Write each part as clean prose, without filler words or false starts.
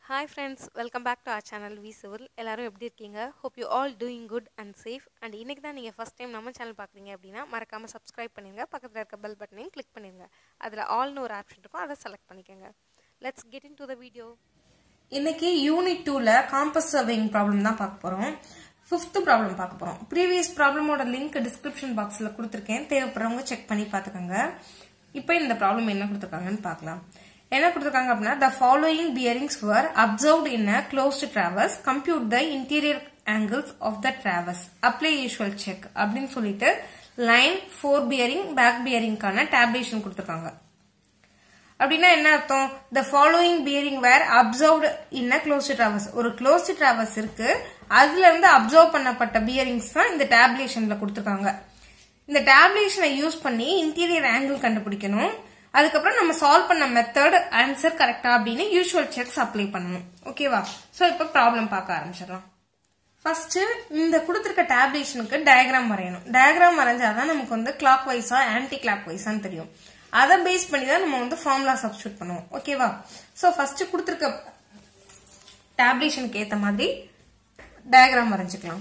Hi friends, welcome back to our channel V Civil. எல்லாரும் எப்படி இருக்கீங்க? Hope you all doing good and safe. And இன்னைக்கு தான் நீங்க first time நம்ம சேனல் பார்க்கறீங்க அப்படினா மறக்காம subscribe பண்ணிருங்க. பக்கத்துல இருக்க bell button-ஐயும் click பண்ணிருங்க. அதுல all னு ஒரு ஆப்ஷன் இருக்கும். அதை select பண்ணிக்கங்க. Let's get into the video. இன்னைக்கு யூனிட் 2ல காம்பஸ் சர்வேயிங் ப்ராப்ளம் தான் பார்க்க போறோம். 5th ப்ராப்ளம் பார்க்க போறோம். previous ப்ராப்ளமோட லிங்க் description boxல கொடுத்திருக்கேன். தேவைப்படுறவங்க செக் பண்ணி பாத்துக்கங்க. இப்போ இந்த ப்ராப்ளம் என்ன கொடுத்திருக்காங்கன்னு பார்க்கலாம். என்ன கொடுத்திருக்காங்க அப்படினா the following bearings were observed in a closed traverse. Compute the interior angles of the traverse. Apply usual check அப்படினு சொல்லிட்டு லைன் 4 bearing back bearing கான tabulation கொடுத்திருக்காங்க. அப்படினா என்ன அர்த்தம்? the following bearing were observed in a closed traverse. ஒரு closed traverse இருக்கு. அதுல இருந்து அப்சர்வ் பண்ணப்பட்ட bearings தான் இந்த tabulationல கொடுத்திருக்காங்க. இந்த tabulationஐ யூஸ் பண்ணி இன்டீரியர் ஆங்கிள் கண்டுபிடிக்கணும். அதுக்கப்புறம் நம்ம சால்வ் பண்ண மெத்தட் ஆன்சர் கரெக்டா அப்படின்னு யூசுவல் செக்ஸ் அப்ளை பண்ணணும். ஓகேவா? சோ இப்ப ப்ராப்ளம் பார்க்க ஆரம்பிச்சிடலாம். ஃபர்ஸ்ட் இந்த கொடுத்திருக்க டேபுலேஷனுக்கு டயக்ராம் வரையணும். டயக்ராம் வரைஞ்சாதான் நமக்கு வந்து கிளாக் வைஸா ஆன்டி கிளாக் வைஸான்னு தெரியும். அதை பேஸ் பண்ணி தான் நம்ம வந்து ஃபார்முலா சப்ஸ்டிட்யூட் பண்ணுவோம். ஓகேவா? சோ ஃபர்ஸ்ட் கொடுத்திருக்க டேபுலேஷனுக்கு ஏத்த மாதிரி டயக்ராம் வரைஞ்சுக்கலாம்.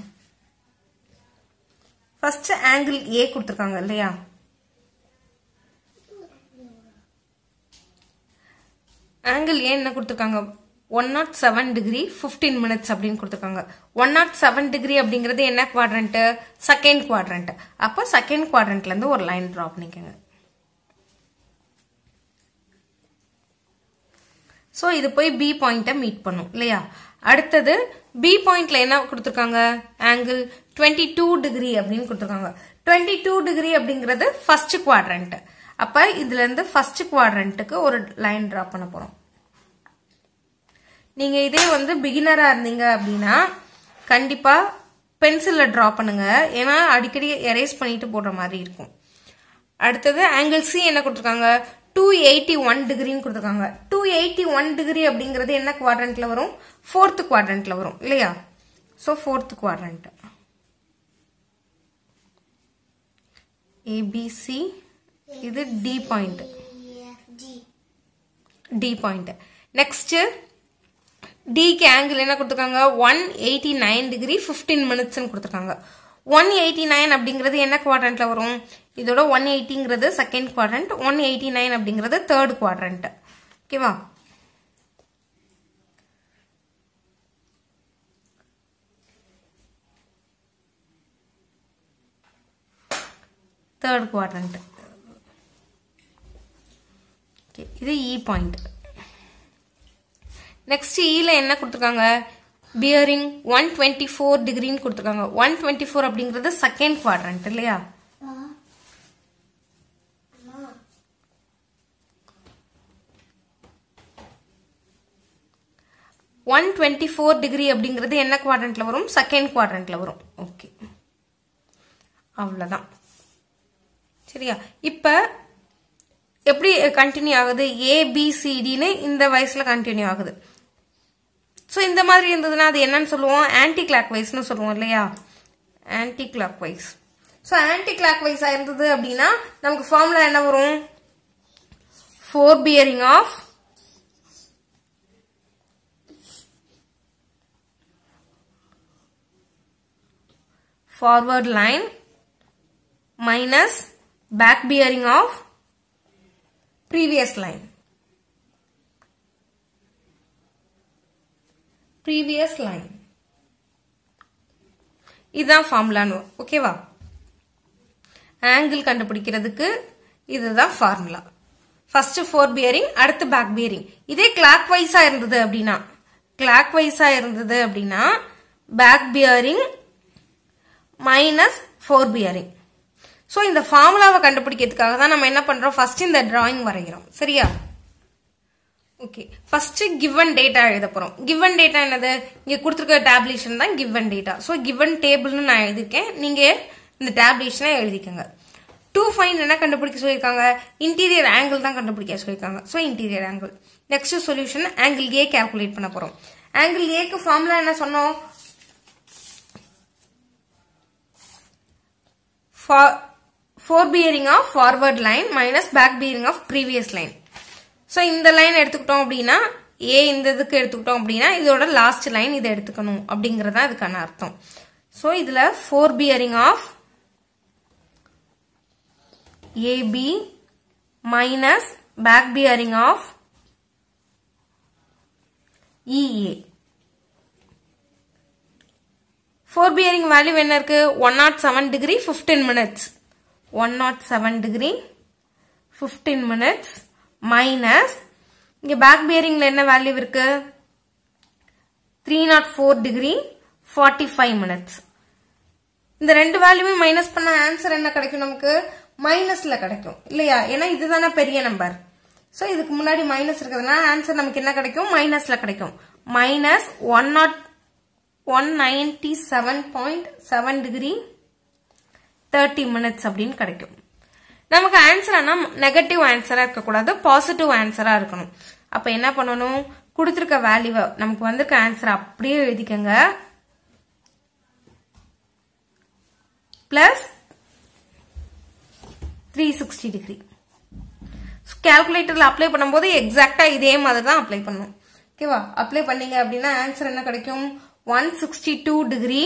ஃபர்ஸ்ட் ஆங்கிள் ஏ கொடுத்திருக்காங்க இல்லையா? ஆங்கிள் ஏன் என்ன கொடுத்திருக்காங்க? 107 டிகிரி 15 மினிட்ஸ் அப்படின்னு கொடுத்திருக்காங்க. 107 டிகிரி அப்படிங்கிறது என்ன குவாட்ரண்ட்? Second quadrant. அப்ப செகண்ட் குவாட்ரண்ட்ல இருந்து ஒரு லைன் டிரா பண்ணிக்கங்க. சோ இது போய் பி பாயிண்ட மீட் பண்ணும் இல்லையா? அடுத்தது பி பாயிண்ட்ல என்ன கொடுத்திருக்காங்க? ஆங்கிள் 22 டிகிரி அப்படின்னு கொடுத்திருக்காங்க. 22 டிகிரி அப்படிங்கிறது ஃபர்ஸ்ட் குவாட்ரண்ட். அப்ப இதுல இருந்து ஃபர்ஸ்ட் குவாட்ரண்ட்டுக்கு ஒரு லைன் டிரா பண்ண போறோம். நீங்க இதே வந்து பிகினரா இருந்தீங்க அப்படின்னா கண்டிப்பா பென்சில்ல டிரா பண்ணுங்க. ஏன்னா அடிக்கடி எரேஸ் பண்ணிட்டு போடுற மாதிரி இருக்கும். அடுத்தது ஆங்கிள் சி என்ன கொடுத்திருக்காங்க? 281 டிகிரின்னு கொடுத்திருக்காங்க. 281 டிகிரி அப்படிங்கிறது என்ன குவாட்ரண்ட்ல வரும்? ஃபோர்த் குவாட்ரண்ட்ல வரும் இல்லையா? சோ ஃபோர்த் குவாட்ரண்ட் ஏபிசி. இது D point. D point. Next டிக்கு ஆங்கிள் என்ன கொடுத்திருக்காங்க? 189 டிகிரி 15 மினிட்ஸ் கொடுத்திருக்காங்க. 189 அப்படிங்கிறது என்ன குவாட்ரண்ட்ல வரும்? இதோட 180ங்கிறது செகண்ட் குவாட்ரண்ட், 189 அப்படிங்கிறது தேர்ட் குவாட்ரண்ட். ஓகேவா? Third quadrant. இது இ பாயிண்ட். நெக்ஸ்ட் இல என்ன கொடுத்திருக்காங்க? பியரிங் 124 டிகிரின்னு கொடுத்திருக்காங்க. 124 அப்படிங்கிறது செகண்ட் குவாட்ரண்ட் இல்லையா? ஒன் 24 டிகிரி அப்படிங்கிறது என்ன குவாட்ரண்ட்ல வரும்? செகண்ட் குவாட்ரண்ட்ல வரும். ஓகே, அவ்வளவுதான். சரியா? இப்ப எப்படி கண்டினியூ ஆகுது? ஏபிசிடின்னு இந்த வயசுல கண்டினியூ ஆகுது. சோ இந்த மாதிரி இருந்ததுன்னா அது என்னன்னு சொல்லுவோம்? ஆன்டி கிளாக் வைஸ்னு சொல்லுவோம் இல்லையா? Anticlockwise. சோ ஆன்டி கிளாக் வைஸா இருந்தது அப்படின்னா நமக்கு ஃபார்முலா என்ன வரும்? 4 bearing of forward line minus back bearing of previous line. previous line. இதுதான் ஃபார்முலான்னு. ஓகேவா? ஆங்கிள் கண்டுபிடிக்கிறதுக்கு இதுதான் ஃபார்முலா. ஃபர்ஸ்ட் 4 bearing, அடுத்து பேக் bearing. இதே கிளாக் வைஸா இருந்தது அப்படின்னா back bearing minus 4 bearing. So இந்த ஃபார்முலாவை கண்டுபிடிக்கிறதுக்காக தான் நம்ம என்ன பண்றோம்? ஃபர்ஸ்ட் இந்த டிராயிங் வரைகிறோம். சரியா? ஓகே, ஃபர்ஸ்ட் given டேட்டா எழுத போறோம். given டேட்டா என்னது? இங்க கொடுத்திருக்க டேபுலேஷன் தான் given டேட்டா. சோ given டேபிள்னு நான் எழுதிருக்கேன். நீங்க இந்த டேபுலேஷனை எழுதிக்கங்க. டு ஃபைண்ட் என்ன கண்டுபிடிக்க சொல்லிருக்காங்க? இன்டீரியர் ஆங்கிள் தான் கண்டுபிடிக்க சொல்லிருக்காங்க. So interior angle. Next solution angle A calculate பண்ண போறோம். ஆங்கிள் ஏக்கு ஃபார்முலா என்ன சொன்னோம்? 4 bearing of forward line minus back bearing of previous line. So இந்த லைன் எடுத்துக்கிட்டோம் அப்படின்னா ஏ இந்த இதுக்கு எடுத்துக்கிட்டோம் அப்படின்னா இதோட லாஸ்ட் லைன் இதை எடுத்துக்கணும் அப்படிங்கறதா இதுக்கான அர்த்தம். சோ இதுல forbearing of AB minus back bearing of EA. forbearing value என்ன இருக்கு? 107 degree 15 minutes. 107 degree 15 minutes minus இங்க back bearingல என்ன வேல்யூ இருக்கு? 304 degree 45 minutes. இந்த ரெண்டு வேல்யூமே மைனஸ் பண்ண ஆன்சர் என்ன கிடைக்கும்? நமக்கு மைனஸ்ல கிடைக்கும் இல்லையா? ஏன்னா இதுதானே பெரிய நம்பர். சோ இதுக்கு முன்னாடி மைனஸ் இருக்கிறதுனால ஆன்சர் நமக்கு என்ன கிடைக்கும்? மைனஸ்ல கிடைக்கும். மைனஸ் 197.7 degree 30 minutes அப்படின்னு கிடைக்கும். நமக்கு ஆன்சர் ஆனா நெகட்டிவ் ஆன்சரா இருக்கக்கூடாது, பாசிட்டிவ் ஆன்சரா இருக்கணும். அப்ப என்ன பண்ணணும்? கொடுத்திருக்க வேல்யூவை நமக்கு வந்திருக்க ஆன்சர் அப்படியே எழுதிக்கங்க. Plus 360 degree. கால்குலேட்டர்ல அப்ளை பண்ணும்போது எக்ஸாக்டா இதே மாதிரி தான் அப்ளை பண்ணணும். ஓகேவா? அப்ளை பண்ணீங்க அப்படின்னா ஆன்சர் என்ன கிடைக்கும்? 162 டிகிரி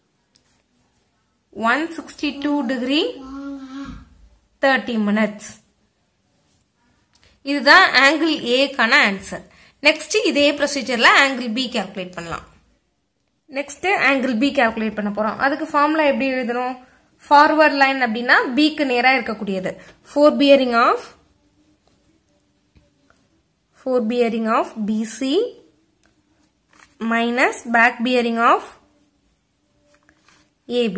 30 மினிட்ஸ். இதுதான் ஆங்கிள் ஏக்கான ஆன்சர். நெக்ஸ்ட் இதே ப்ரொசீஜர்ல ஆங்கிள் பி கால்குலேட் பண்ணலாம். நெக்ஸ்ட் ஆங்கிள் பி கால்குலேட் பண்ண போறோம். அதுக்கு ஃபார்முலா எப்படி எழுதணும்? ஃபார்வர்ட் லைன் அப்படின்னா பிக்கு நேரா இருக்கக்கூடியது. forbearing of BC minus back bearing of AB.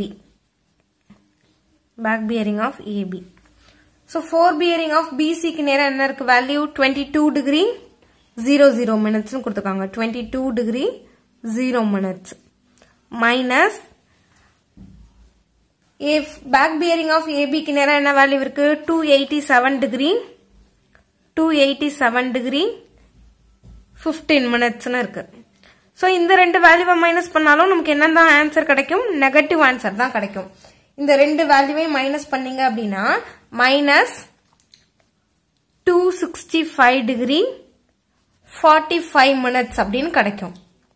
back bearing of AB. So forbearing of BC க்கு நேரா என்ன இருக்கு வேல்யூ? 22 degree 00 minutes னு கொடுத்திருக்காங்க. 22 degree 0 minutes minus if back bearing of AB க்கு நேரா என்ன வேல்யூ இருக்கு? 287 degree 15 minutes னு இருக்கு. சோ இந்த ரெண்டு வேல்யூவை மைனஸ் பண்ணாலும் நமக்கு என்னதான் ஆன்சர் கிடைக்கும்? நெகட்டிவ் ஆன்சர் தான் கிடைக்கும். இந்த ரெண்டு வேல்யூவை மைனஸ் பண்ணீங்க அப்படின்னா மைனஸ் 265 degree 45 minutes அப்படின்னு கிடைக்கும்.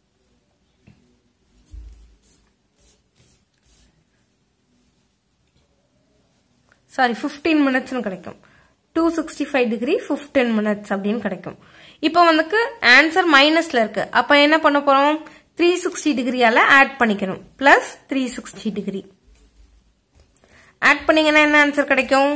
சாரி 15 minutes கிடைக்கும். 265 degree 15 minutes அப்படின்னு கிடைக்கும். இப்போ வந்து ஆன்சர் மைனஸ்ல இருக்கு. அப்ப என்ன பண்ண போறோம்? 360 டிகிரியால ஆட் பண்ணிக்கணும். பிளஸ் 360 டிகிரி ஆட் பண்ணீங்கன்னா என்ன ஆன்சர் கிடைக்கும்?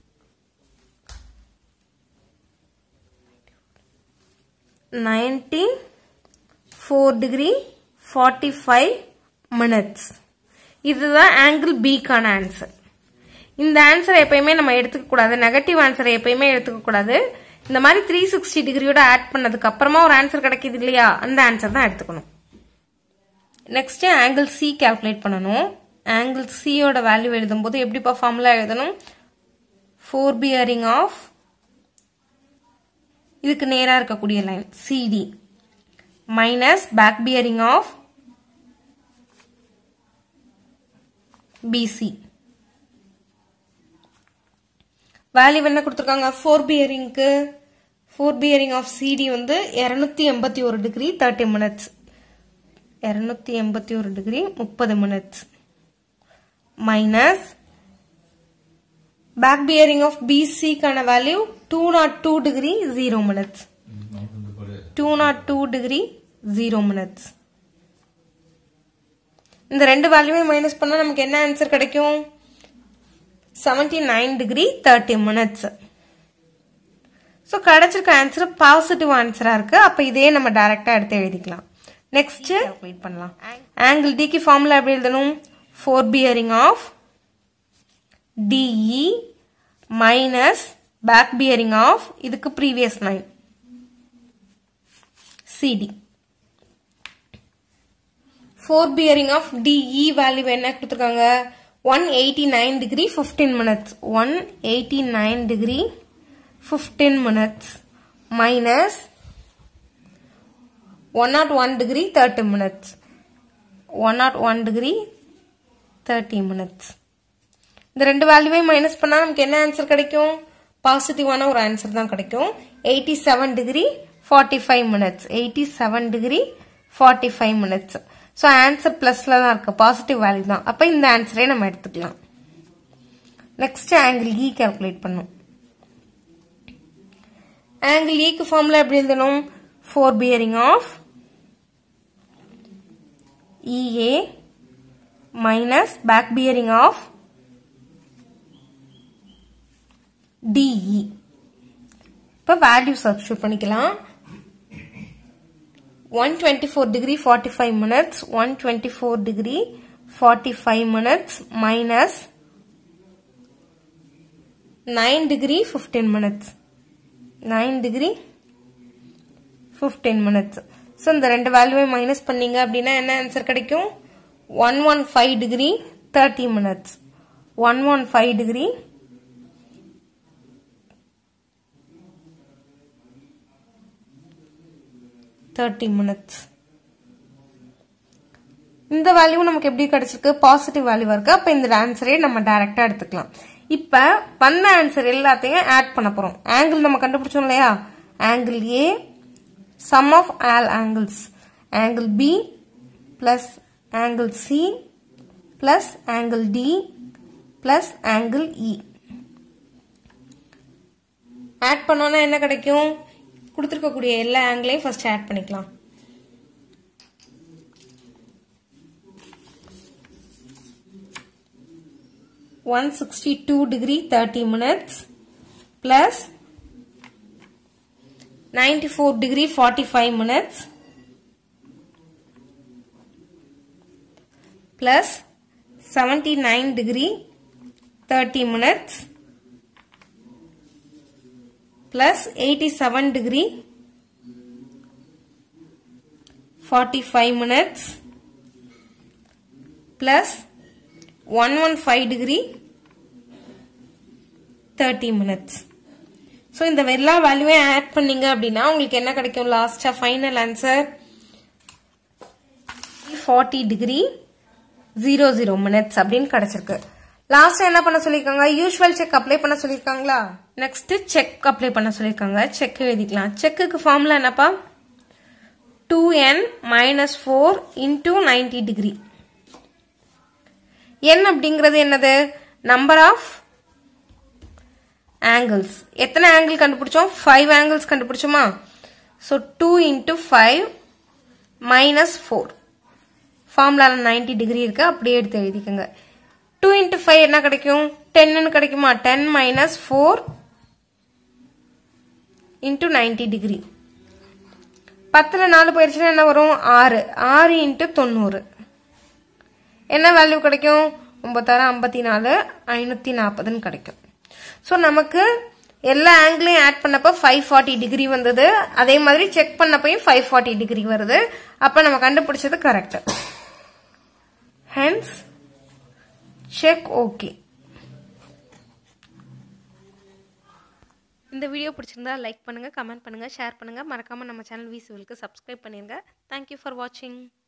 94 degree 45 minutes. இதுதான் ஆங்கிள் பிக்கான ஆன்சர். இந்த ஆன்சர் எப்பயுமே நம்ம எடுத்துக்க கூடாது. நெகட்டிவ் ஆன்சர் எப்பயுமே எடுத்துக்க கூடாது. இந்த மாதிரி 360 டிகிரியோட ஆட் பண்ணதுக்கு அப்புறமா ஒரு ஆன்சர் கிடைக்குது இல்லையா? அந்த ஆன்சர் தான் எடுத்துக்கணும். நெக்ஸ்ட் ஆங்கிள் சி கால்குலேட் பண்ணணும். ஆங்கிள் சியோட வேல்யூ எழுதும்போது எப்படிப்பா ஃபார்முலா எழுதணும்? forbearing of இதுக்கு நேரா இருக்கக்கூடிய line CD minus back bearing of BC. Value என்ன கொடுத்திருக்காங்க? forbearing of CD வந்து 281 degree 30 minutes. 281 degree 30 minutes minus back bearing of BC கான வேல்யூ 202 டிகிரி 0 minutes. 202 degree 0 minutes. இந்த ரெண்டு வேல்யூவை மைனஸ் பண்ணா நமக்கு என்ன ஆன்சர் கிடைக்கும்? 79 டிகிரி 30 minutes. சோ கிடைச்சிருக்க ஆன்சர் பாசிட்டிவ் ஆன்சரா இருக்கு. அப்ப இதே நம்ம டைரக்டா எடுத்து எழுதிக்கலாம். நெக்ஸ்ட் வெயிட் பண்ணலாம். ஆங்கிள் டி க்கு ஃபார்முலா எப்படி எழுதணும்? forbearing of DE minus back bearing of இதுக்கு previous line CD. forbearing of DE value என்ன கொடுத்திருக்காங்க? 189 degree 15 minutes. 189 degree 15 minutes minus 101 degree 30 minutes. 101 degree 30 minutes. இந்த ரெண்டு வேல்யூவை மைனஸ் பண்ணா நமக்கு என்ன ஆன்சர் கிடைக்கும்? பாசிட்டிவான ஒரு ஆன்சர் தான் கிடைக்கும். 87 degree 45 minutes. 87 degree 45 minutes. So answer plusல தான் இருக்கு, பாசிட்டிவ் வேல்யூ தான். அப்ப இந்த ஆன்சரே நம்ம எடுத்துக்கலாம். நெக்ஸ்ட் ஆங்கிள் E கால்குலேட் பண்ணும். ஆங்கிள் E க்கு ஃபார்முலா எப்படி எழுதணும்? 4 bearing of EA minus back bearing of DE. இப்ப வேல்யூ சப்ஸ்டிட்யூட் பண்ணிக்கலாம். 124 degree 45 minutes 124 degree 45 minutes minus 9 degree 15 minutes 9 degree 15 minutes. So இந்த ரெண்டு வேல்யூவை மைனஸ் பண்ணீங்க அப்படின்னா என்ன ஆன்சர் கிடைக்கும்? 115 degree 30 minutes 115 degree 30 minutes. இந்த வேல்யூ நமக்கு எப்படி கிடைச்சிருக்கு? பாசிட்டிவ் வேல்யூவா இருக்கு. அப்ப இந்த ஆன்சரே நம்ம டைரக்டா எடுத்துக்கலாம். இப்ப வந்த ஆன்சர் எல்லாத்தையும் ஆட் பண்ண போறோம். ஆங்கிள் நம்ம கண்டுபிடிச்சோம் இல்லையா? Angle A sum of all angles, angle B plus angle C plus angle D plus angle E. Add பண்ணோம்னா என்ன கிடைக்கும்? கொடுத்திருக்கக்கூடிய எல்லா ஆங்கிளையும் ஃபர்ஸ்ட் ஆட் பண்ணிக்கலாம். (162 degree 30 minutes) plus 94 degree 45 minutes plus 79 degree 30 minutes plus 87 degree 45 minutes plus 115 degree 30 minutes. So இந்த எல்லா வேல்யூவை add பண்ணீங்க அப்படின்னா உங்களுக்கு என்ன கிடைக்கும்? லாஸ்டா ஃபைனல் ஆன்சர் 40 degree 00 minutes அப்படின்னு கிடைச்சிருக்கு. லாஸ்ட் என்ன பண்ண சொல்லிருக்காங்க? யூசுவல் செக் அப்ளை பண்ண சொல்லிருக்காங்களா? நெக்ஸ்ட் செக் அப்ளை பண்ண சொல்லிருக்காங்க. செக் எழுதிக்கலாம். செக்குக்கு ஃபார்முலா என்னப்பா? 2n minus 4 into 90 degree. n அப்படிங்கிறது என்னது? Number of angles. எத்தனை ஆங்கிள் கண்டுபிடிச்சோம்? 5 ஆங்கிள்ஸ் கண்டுபிடிச்சோமா? So 2 into 5 minus 4. ஃபார்முலால 90 டிகிரி இருக்கு, அப்படியே எடுத்து எழுதிக்கங்க. 2 into 5 என்ன கிடைக்கும்? 10 கிடைக்குமா? 10 minus 4 into 90 degree. 10ல 4 போயிருச்சுன்னா என்ன வரும்? 6. 6 into 90. என்ன வேல்யூ கிடைக்கும்? 9654 540 கிடைக்கும். சோ நமக்கு எல்லா ஆங்கிளையும் ஆட் பண்ணப்ப 540 டிகிரி வந்தது. அதே மாதிரி செக் பண்ணப்பையும் 540 டிகிரி வருது. அப்ப நம்ம கண்டுபிடிச்சது கரெக்ட். Hence check okay. இந்த வீடியோ பிடிச்சிருந்தா லைக் பண்ணுங்க, கமெண்ட் பண்ணுங்க, ஷேர் பண்ணுங்க. மறக்காம நம்ம சேனல் வி சிவிலுக்கு சப்ஸ்கிரைப் பண்ணிருங்க. Thank you for watching.